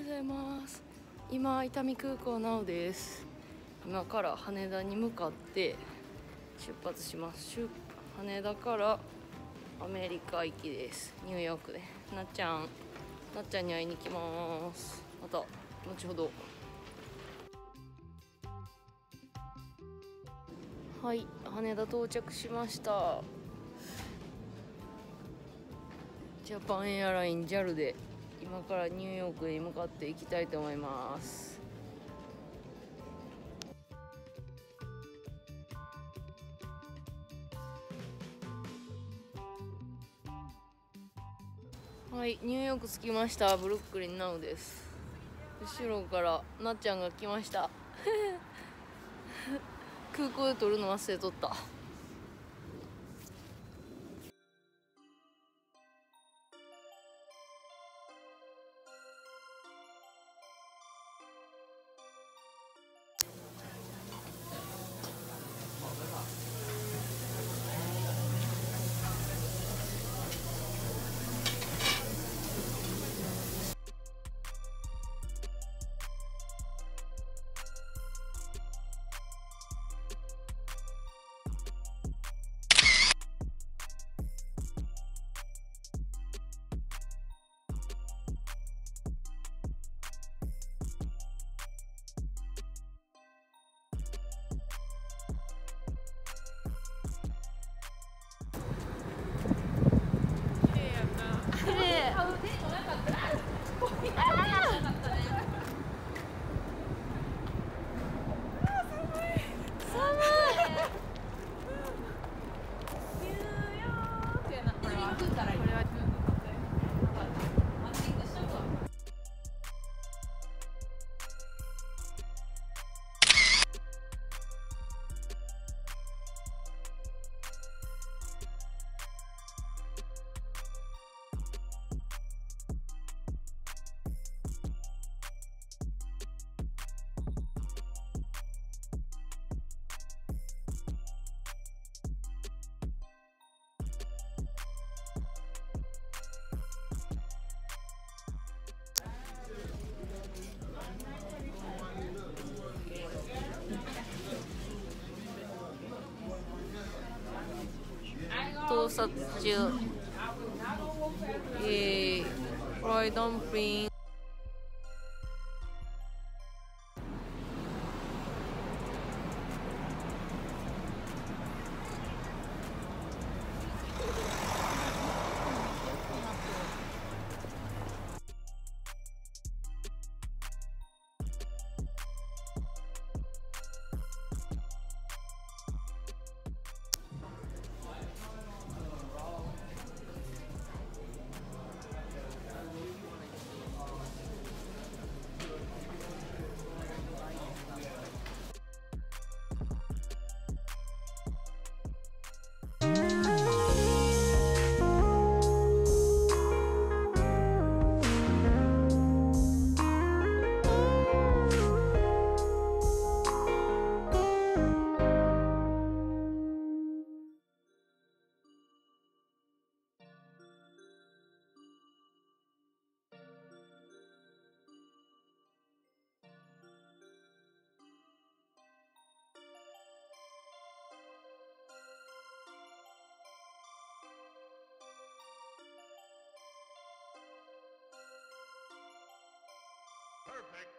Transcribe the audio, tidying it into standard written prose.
ございます。今伊丹空港なおです。今から羽田に向かって出発します。羽田からアメリカ行きです。ニューヨークでなっちゃんに会いに来ます。また後ほど。はい、羽田到着しました。ジャパンエアライン JAL で今からニューヨークへ向かっていきたいと思います。はい、ニューヨーク着きました。ブルックリンナウです。後ろからなっちゃんが来ました空港で撮るの忘れとった。盗撮中。フライドンプリン。 Perfect.